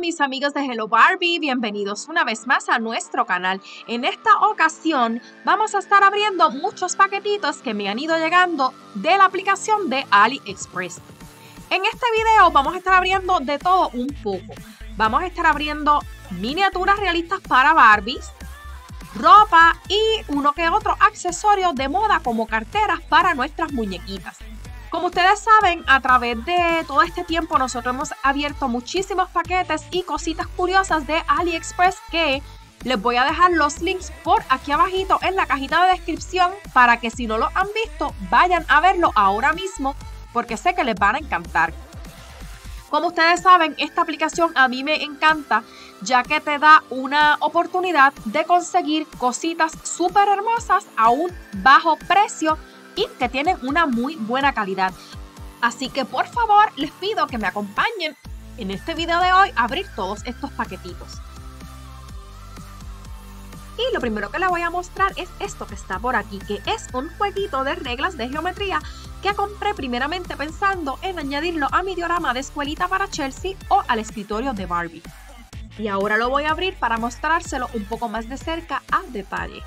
mis amigos de Hello Barbie, bienvenidos una vez más a nuestro canal. En esta ocasión vamos a estar abriendo muchos paquetitos que me han ido llegando de la aplicación de AliExpress. En este video vamos a estar abriendo de todo un poco. Vamos a estar abriendo miniaturas realistas para Barbies, ropa y uno que otro accesorio de moda como carteras para nuestras muñequitas. Como ustedes saben, a través de todo este tiempo nosotros hemos abierto muchísimos paquetes y cositas curiosas de AliExpress que les voy a dejar los links por aquí abajito en la cajita de descripción para que si no lo han visto vayan a verlo ahora mismo porque sé que les van a encantar. Como ustedes saben, esta aplicación a mí me encanta ya que te da una oportunidad de conseguir cositas súper hermosas a un bajo precio y que tienen una muy buena calidad. Así que por favor les pido que me acompañen en este video de hoy a abrir todos estos paquetitos. Y lo primero que les voy a mostrar es esto que está por aquí, que es un jueguito de reglas de geometría que compré primeramente pensando en añadirlo a mi diorama de escuelita para Chelsea o al escritorio de Barbie. Y ahora lo voy a abrir para mostrárselo un poco más de cerca a detalle.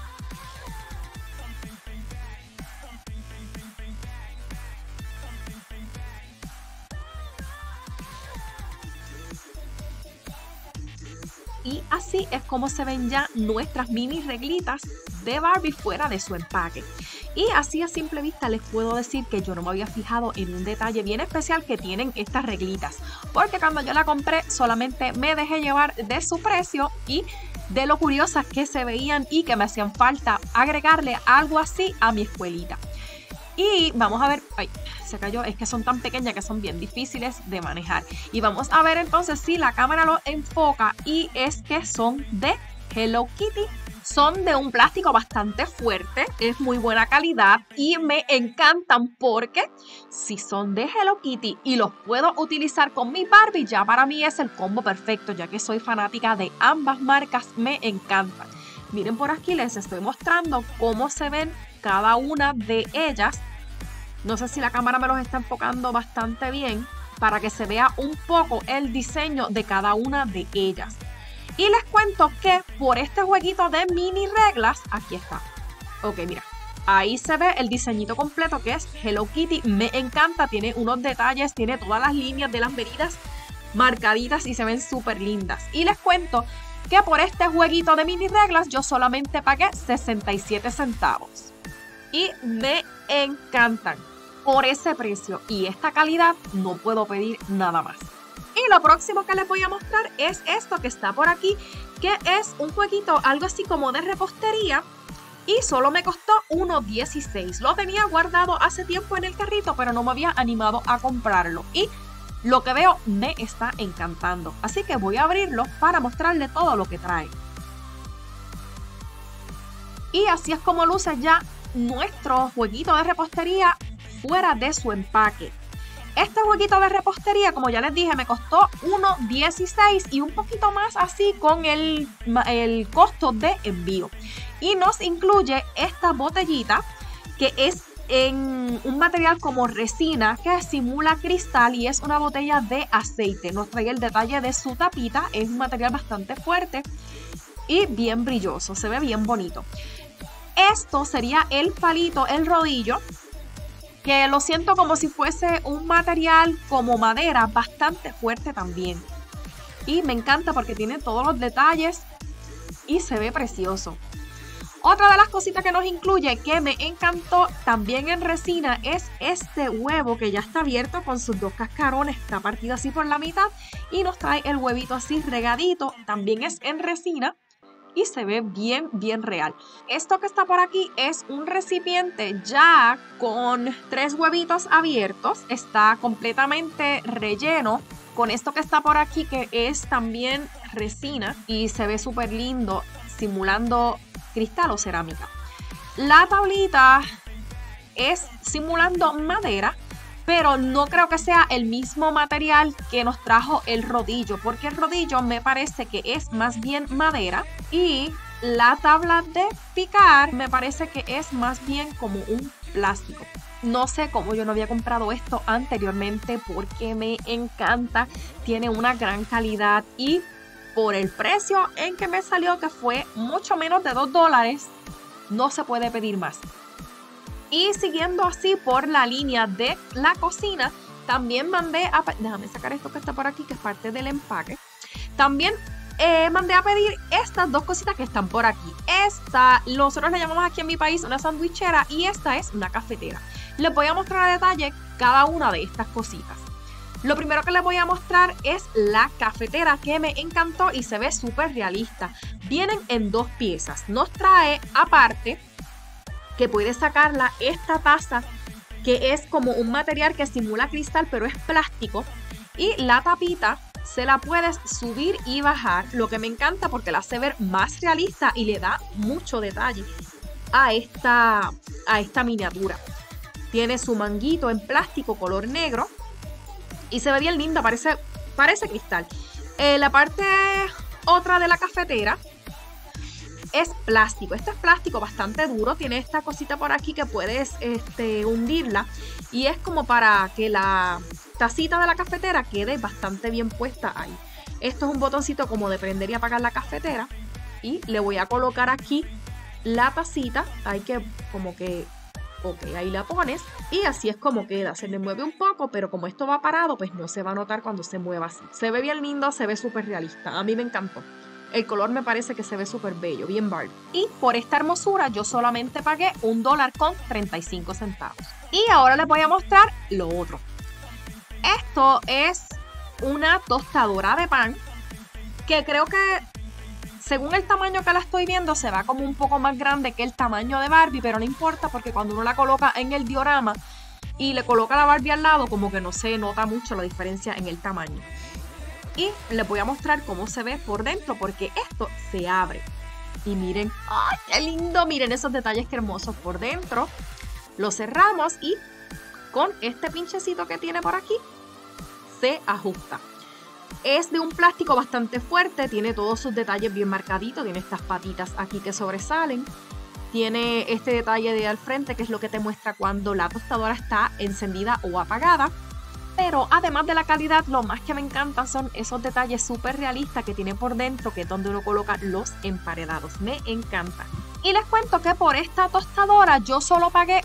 Y así es como se ven ya nuestras mini reglitas de Barbie fuera de su empaque. Y así a simple vista les puedo decir que yo no me había fijado en un detalle bien especial que tienen estas reglitas. Porque cuando yo la compré solamente me dejé llevar de su precio y de lo curiosas que se veían y que me hacían falta agregarle algo así a mi escuelita. Y vamos a ver, ay, se cayó, es que son tan pequeñas que son bien difíciles de manejar. Y vamos a ver entonces si la cámara lo enfoca y es que son de Hello Kitty. Son de un plástico bastante fuerte, es muy buena calidad y me encantan porque si son de Hello Kitty y los puedo utilizar con mi Barbie, ya para mí es el combo perfecto, ya que soy fanática de ambas marcas, me encantan. Miren por aquí, les estoy mostrando cómo se ven cada una de ellas. No sé si la cámara me los está enfocando bastante bien para que se vea un poco el diseño de cada una de ellas. Y les cuento que por este jueguito de mini reglas, aquí está. Ok, mira, ahí se ve el diseñito completo que es Hello Kitty. Me encanta, tiene unos detalles, tiene todas las líneas de las medidas marcaditas y se ven súper lindas. Y les cuento que por este jueguito de mini reglas yo solamente pagué 67 centavos. Y me encantan por ese precio y esta calidad, no puedo pedir nada más. Y lo próximo que les voy a mostrar es esto que está por aquí, que es un jueguito algo así como de repostería y solo me costó $1.16. Lo tenía guardado hace tiempo en el carrito, pero no me había animado a comprarlo y lo que veo me está encantando. Así que voy a abrirlo para mostrarle todo lo que trae. Y así es como luce ya nuestro jueguito de repostería fuera de su empaque. Este jueguito de repostería, como ya les dije, me costó $1.16 y un poquito más así con el costo de envío. Y nos incluye esta botellita que es en un material como resina que simula cristal y es una botella de aceite. Nos trae el detalle de su tapita, es un material bastante fuerte y bien brilloso, se ve bien bonito. Esto sería el palito, el rodillo, que lo siento como si fuese un material como madera, bastante fuerte también. Y me encanta porque tiene todos los detalles y se ve precioso. Otra de las cositas que nos incluye que me encantó también en resina es este huevo que ya está abierto con sus dos cascarones, está partido así por la mitad y nos trae el huevito así regadito, también es en resina. Y se ve bien, bien real. Esto que está por aquí es un recipiente ya con 3 huevitos abiertos. Está completamente relleno con esto que está por aquí que es también resina y se ve súper lindo simulando cristal o cerámica. La tablita es simulando madera, pero no creo que sea el mismo material que nos trajo el rodillo, porque el rodillo me parece que es más bien madera y la tabla de picar me parece que es más bien como un plástico. No sé cómo yo no había comprado esto anteriormente porque me encanta, tiene una gran calidad y por el precio en que me salió, que fue mucho menos de $2, no se puede pedir más. Y siguiendo así por la línea de la cocina, también mandé a... Déjame sacar esto que está por aquí, que es parte del empaque. También mandé a pedir estas dos cositas que están por aquí. Esta, nosotros le llamamos aquí en mi país una sandwichera y esta es una cafetera. Les voy a mostrar a detalle cada una de estas cositas. Lo primero que les voy a mostrar es la cafetera, que me encantó y se ve súper realista. Vienen en 2 piezas. Nos trae aparte que puedes sacarla esta taza, que es como un material que simula cristal pero es plástico, y la tapita se la puedes subir y bajar, lo que me encanta porque la hace ver más realista y le da mucho detalle a esta miniatura. Tiene su manguito en plástico color negro y se ve bien linda, parece cristal. La parte otra de la cafetera es plástico. Este es plástico bastante duro. Tiene esta cosita por aquí que puedes hundirla. Y es como para que la tacita de la cafetera quede bastante bien puesta ahí. Esto es un botoncito como de prender y apagar la cafetera. Y le voy a colocar aquí la tacita. Hay que como que... Ok, ahí la pones. Y así es como queda. Se le mueve un poco, pero como esto va parado, pues no se va a notar cuando se mueva así. Se ve bien lindo, se ve súper realista. A mí me encantó. El color me parece que se ve súper bello, bien Barbie. Y por esta hermosura yo solamente pagué $1.35. Y ahora les voy a mostrar lo otro. Esto es una tostadora de pan que creo que según el tamaño que la estoy viendo se va como un poco más grande que el tamaño de Barbie, pero no importa porque cuando uno la coloca en el diorama y le coloca la Barbie al lado, como que no se nota mucho la diferencia en el tamaño. Y les voy a mostrar cómo se ve por dentro porque esto se abre. Y miren, ¡ay, qué lindo! Miren esos detalles que hermosos por dentro. Lo cerramos y con este pinchecito que tiene por aquí se ajusta. Es de un plástico bastante fuerte, tiene todos sus detalles bien marcaditos, tiene estas patitas aquí que sobresalen. Tiene este detalle de al frente que es lo que te muestra cuando la tostadora está encendida o apagada. Pero además de la calidad, lo más que me encanta son esos detalles súper realistas que tiene por dentro, que es donde uno coloca los emparedados. Me encanta. Y les cuento que por esta tostadora yo solo pagué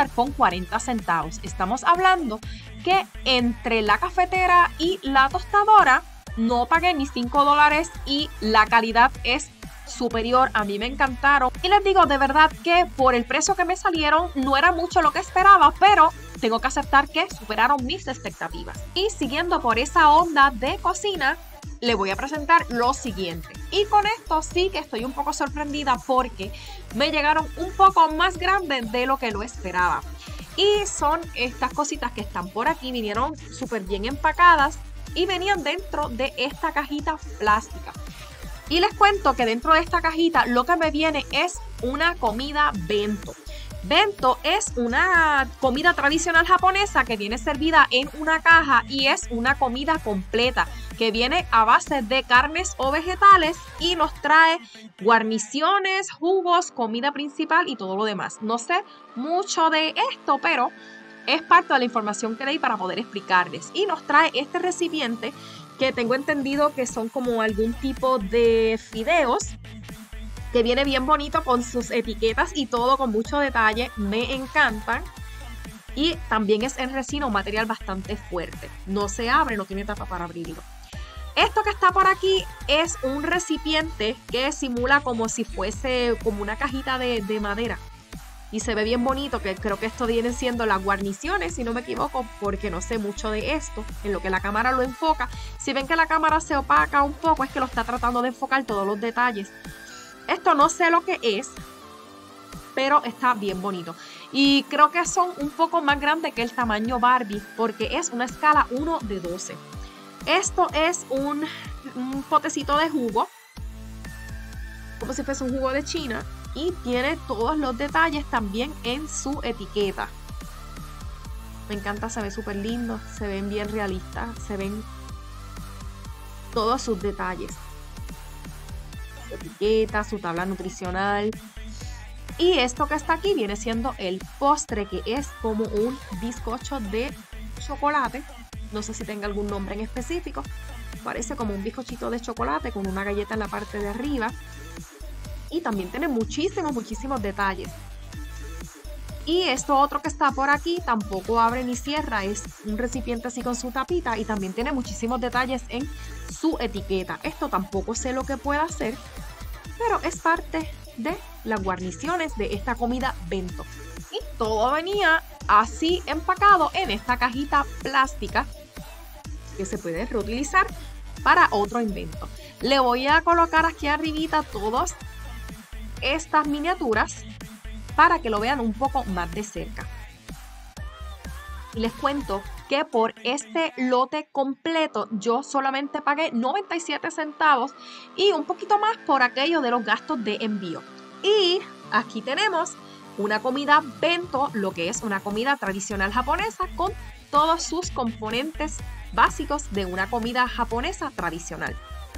$1.40. Estamos hablando que entre la cafetera y la tostadora no pagué ni $5 y la calidad es superior. A mí me encantaron. Y les digo de verdad que por el precio que me salieron no era mucho lo que esperaba, pero tengo que aceptar que superaron mis expectativas. Y siguiendo por esa onda de cocina, le voy a presentar lo siguiente. Y con esto sí que estoy un poco sorprendida porque me llegaron un poco más grandes de lo que lo esperaba. Y son estas cositas que están por aquí, vinieron súper bien empacadas y venían dentro de esta cajita plástica. Y les cuento que dentro de esta cajita lo que me viene es una comida bento. Bento es una comida tradicional japonesa que viene servida en una caja y es una comida completa que viene a base de carnes o vegetales y nos trae guarniciones, jugos, comida principal y todo lo demás. No sé mucho de esto, pero es parte de la información que leí para poder explicarles. Y nos trae este recipiente que tengo entendido que son como algún tipo de fideos, que viene bien bonito con sus etiquetas y todo con mucho detalle. Me encantan. Y también es en resina, un material bastante fuerte. No se abre, no tiene tapa para abrirlo. Esto que está por aquí es un recipiente que simula como si fuese como una cajita de madera. Y se ve bien bonito, que creo que esto vienen siendo las guarniciones, si no me equivoco, porque no sé mucho de esto, en lo que la cámara lo enfoca. Si ven que la cámara se opaca un poco, es que lo está tratando de enfocar todos los detalles. Esto no sé lo que es, pero está bien bonito. Y creo que son un poco más grandes que el tamaño Barbie, porque es una escala 1:12. Esto es un potecito de jugo, como si fuese un jugo de China, y tiene todos los detalles también en su etiqueta. Me encanta, se ve súper lindo, se ven bien realistas, se ven todos sus detalles. Su etiqueta, su tabla nutricional. Y esto que está aquí viene siendo el postre, que es como un bizcocho de chocolate. No sé si tenga algún nombre en específico. Parece como un bizcochito de chocolate con una galleta en la parte de arriba. Y también tiene muchísimos detalles. Y esto otro que está por aquí tampoco abre ni cierra, es un recipiente así con su tapita y también tiene muchísimos detalles en su etiqueta. Esto tampoco sé lo que puede hacer, pero es parte de las guarniciones de esta comida bento. Y todo venía así empacado en esta cajita plástica que se puede reutilizar para otro invento. Le voy a colocar aquí arribita todas estas miniaturas para que lo vean un poco más de cerca. Y les cuento que por este lote completo yo solamente pagué 97 centavos y un poquito más por aquello de los gastos de envío. Y aquí tenemos una comida bento, lo que es una comida tradicional japonesa con todos sus componentes básicos de una comida japonesa tradicional.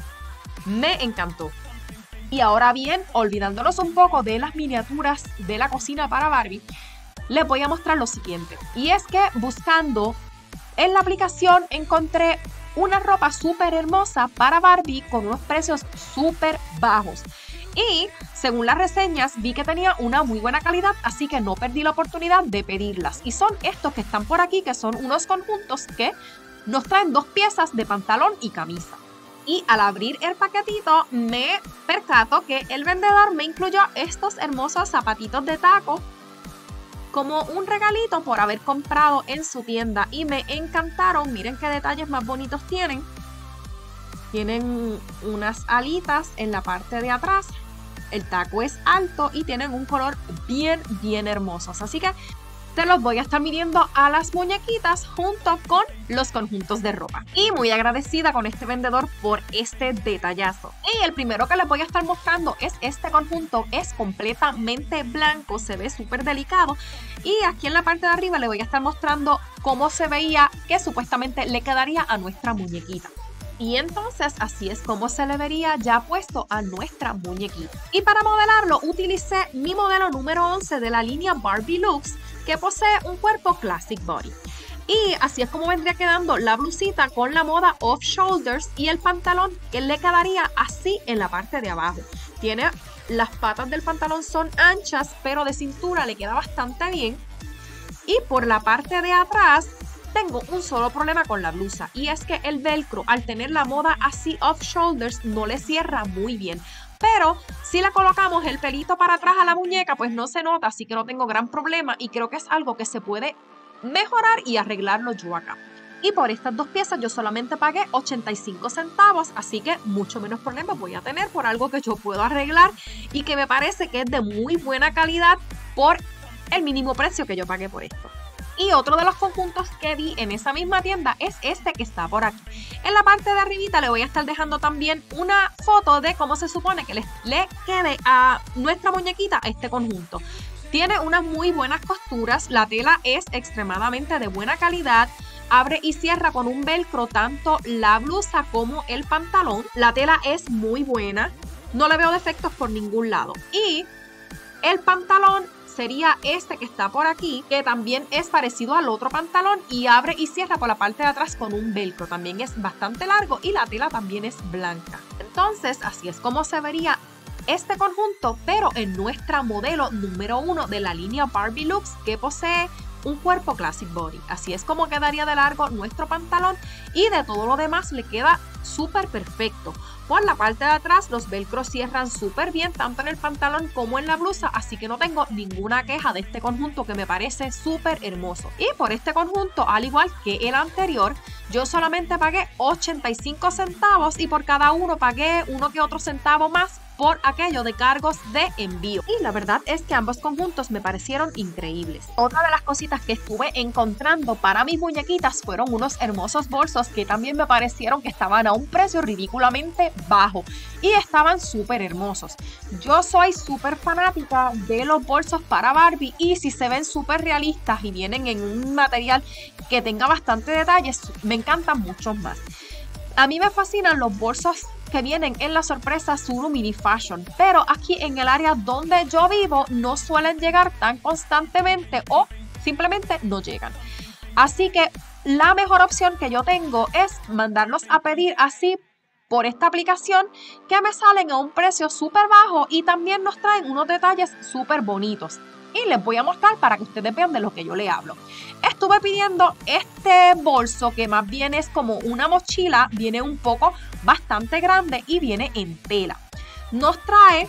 Me encantó. Y ahora bien, olvidándonos un poco de las miniaturas de la cocina para Barbie, les voy a mostrar lo siguiente. Y es que buscando en la aplicación encontré una ropa súper hermosa para Barbie con unos precios súper bajos. Y según las reseñas vi que tenía una muy buena calidad, así que no perdí la oportunidad de pedirlas. Y son estos que están por aquí, que son unos conjuntos que nos traen 2 piezas de pantalón y camisa. Y al abrir el paquetito me percato que el vendedor me incluyó estos hermosos zapatitos de taco como un regalito por haber comprado en su tienda y me encantaron. Miren qué detalles más bonitos tienen. Tienen unas alitas en la parte de atrás. El taco es alto y tienen un color bien hermosos. Así que te los voy a estar midiendo a las muñequitas junto con los conjuntos de ropa. Y muy agradecida con este vendedor por este detallazo. Y el primero que les voy a estar mostrando es este conjunto. Es completamente blanco, se ve súper delicado. Y aquí en la parte de arriba le voy a estar mostrando cómo se veía que supuestamente le quedaría a nuestra muñequita. Y entonces así es como se le vería ya puesto a nuestra muñequita. Y para modelarlo utilicé mi modelo número 11 de la línea Barbie Looks, que posee un cuerpo Classic Body. Y así es como vendría quedando la blusita con la moda off shoulders y el pantalón que le quedaría así en la parte de abajo. Tiene las patas del pantalón son anchas, pero de cintura le queda bastante bien. Y por la parte de atrás tengo un solo problema con la blusa, y es que el velcro, al tener la moda así off shoulders, no le cierra muy bien. Pero si le colocamos el pelito para atrás a la muñeca, pues no se nota, así que no tengo gran problema y creo que es algo que se puede mejorar y arreglarlo yo acá. Y por estas 2 piezas yo solamente pagué 85 centavos, así que mucho menos problemas voy a tener por algo que yo puedo arreglar y que me parece que es de muy buena calidad por el mínimo precio que yo pagué por esto. Y otro de los conjuntos que vi en esa misma tienda es este que está por aquí. En la parte de arribita le voy a estar dejando también una foto de cómo se supone que le quede a nuestra muñequita este conjunto. Tiene unas muy buenas costuras, la tela es extremadamente de buena calidad, abre y cierra con un velcro tanto la blusa como el pantalón. La tela es muy buena, no le veo defectos por ningún lado. Y el pantalón sería este que está por aquí, que también es parecido al otro pantalón y abre y cierra por la parte de atrás con un velcro. También es bastante largo y la tela también es blanca. Entonces, así es como se vería este conjunto, pero en nuestra modelo número 1 de la línea Barbie Looks, que posee un cuerpo Classic Body. Así es como quedaría de largo nuestro pantalón y de todo lo demás le queda súper perfecto. Por la parte de atrás los velcros cierran súper bien tanto en el pantalón como en la blusa, así que no tengo ninguna queja de este conjunto que me parece súper hermoso. Y por este conjunto, al igual que el anterior, yo solamente pagué 85 centavos y por cada uno pagué uno que otro centavo más por aquello de cargos de envío. Y la verdad es que ambos conjuntos me parecieron increíbles. Otra de las cositas que estuve encontrando para mis muñequitas fueron unos hermosos bolsos que también me parecieron que estaban a un precio ridículamente bajo y estaban súper hermosos. Yo soy súper fanática de los bolsos para Barbie y si se ven súper realistas y vienen en un material que tenga bastante detalles, me encantan muchos más. A mí me fascinan los bolsos que vienen en la sorpresa Zuru Mini Fashion, pero aquí en el área donde yo vivo no suelen llegar tan constantemente o simplemente no llegan. Así que la mejor opción que yo tengo es mandarlos a pedir así por esta aplicación, que me salen a un precio súper bajo y también nos traen unos detalles súper bonitos. Y les voy a mostrar para que ustedes vean de lo que yo le hablo. Estuve pidiendo este bolso que más bien es como una mochila, viene un poco bastante grande y viene en tela. Nos trae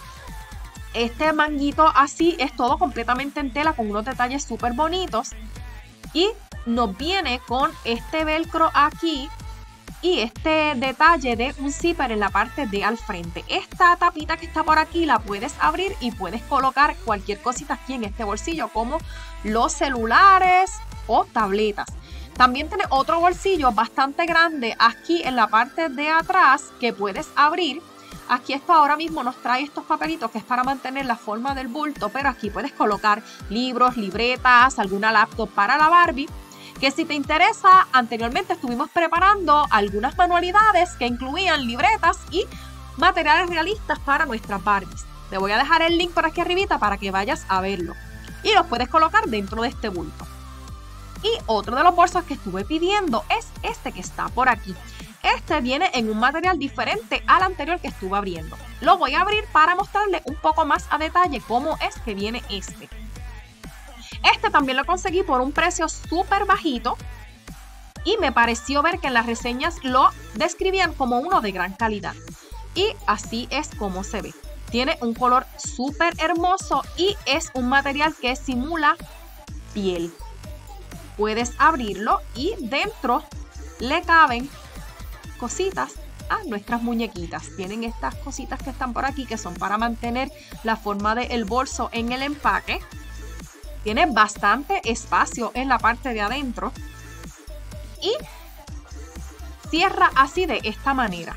este manguito así, es todo completamente en tela con unos detalles súper bonitos. Y nos viene con este velcro aquí y este detalle de un zipper en la parte de al frente. Esta tapita que está por aquí la puedes abrir y puedes colocar cualquier cosita aquí en este bolsillo, como los celulares o tabletas. También tiene otro bolsillo bastante grande aquí en la parte de atrás que puedes abrir. Aquí esto ahora mismo nos trae estos papelitos que es para mantener la forma del bulto, pero aquí puedes colocar libros, libretas, alguna laptop para la Barbie. Que si te interesa, anteriormente estuvimos preparando algunas manualidades que incluían libretas y materiales realistas para nuestras Barbies. Te voy a dejar el link por aquí arribita para que vayas a verlo. Y los puedes colocar dentro de este bulto. Y otro de los bolsos que estuve pidiendo es este que está por aquí. Este viene en un material diferente al anterior que estuve abriendo. Lo voy a abrir para mostrarle un poco más a detalle cómo es que viene este. Este también lo conseguí por un precio súper bajito y me pareció ver que en las reseñas lo describían como uno de gran calidad. Y así es como se ve. Tiene un color súper hermoso y es un material que simula piel. Puedes abrirlo y dentro le caben cositas a nuestras muñequitas. Tienen estas cositas que están por aquí que son para mantener la forma del bolso en el empaque. Tiene bastante espacio en la parte de adentro y cierra así de esta manera.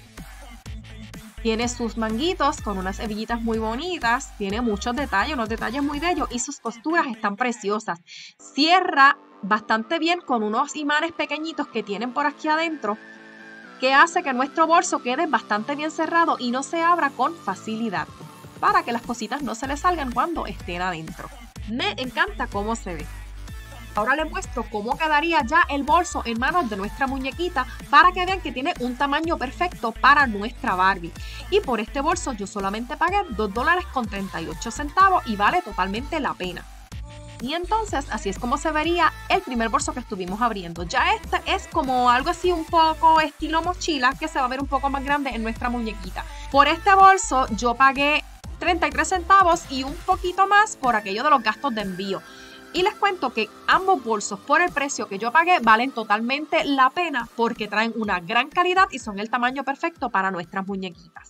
Tiene sus manguitos con unas hebillitas muy bonitas, tiene muchos detalles, unos detalles muy bellos y sus costuras están preciosas. Cierra bastante bien con unos imanes pequeñitos que tienen por aquí adentro, que hace que nuestro bolso quede bastante bien cerrado y no se abra con facilidad, para que las cositas no se le salgan cuando estén adentro. Me encanta cómo se ve. Ahora les muestro cómo quedaría ya el bolso en manos de nuestra muñequita para que vean que tiene un tamaño perfecto para nuestra Barbie. Y por este bolso yo solamente pagué $2.38 y vale totalmente la pena. Y entonces así es como se vería el primer bolso que estuvimos abriendo. Ya este es como algo así un poco estilo mochila que se va a ver un poco más grande en nuestra muñequita. Por este bolso yo pagué 33 centavos y un poquito más por aquello de los gastos de envío. Y les cuento que ambos bolsos por el precio que yo pagué valen totalmente la pena porque traen una gran calidad y son el tamaño perfecto para nuestras muñequitas.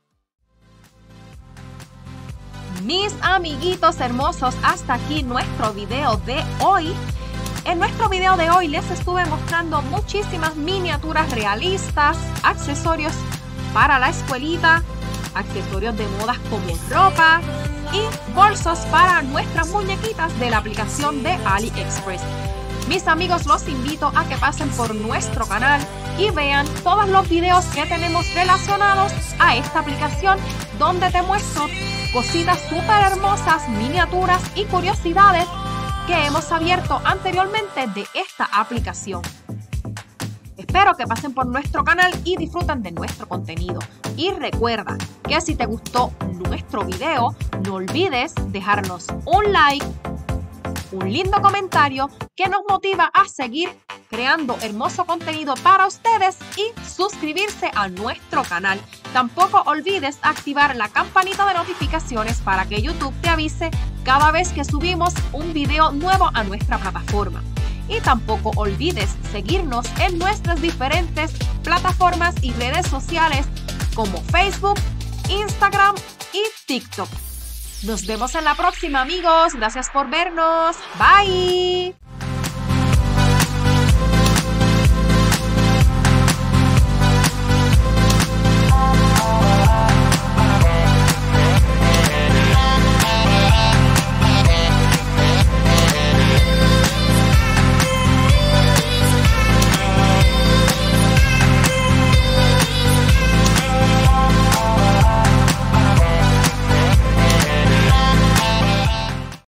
Mis amiguitos hermosos, hasta aquí nuestro video de hoy. En nuestro video de hoy les estuve mostrando muchísimas miniaturas realistas, accesorios para la escuelita, accesorios de modas como ropa y bolsos para nuestras muñequitas de la aplicación de AliExpress. Mis amigos, los invito a que pasen por nuestro canal y vean todos los videos que tenemos relacionados a esta aplicación, donde te muestro cositas súper hermosas, miniaturas y curiosidades que hemos abierto anteriormente de esta aplicación. Espero que pasen por nuestro canal y disfruten de nuestro contenido. Y recuerda que si te gustó nuestro video, no olvides dejarnos un like, un lindo comentario que nos motiva a seguir creando hermoso contenido para ustedes y suscribirse a nuestro canal. Tampoco olvides activar la campanita de notificaciones para que YouTube te avise cada vez que subimos un video nuevo a nuestra plataforma. Y tampoco olvides seguirnos en nuestras diferentes plataformas y redes sociales como Facebook, Instagram y TikTok. Nos vemos en la próxima, amigos. Gracias por vernos. Bye.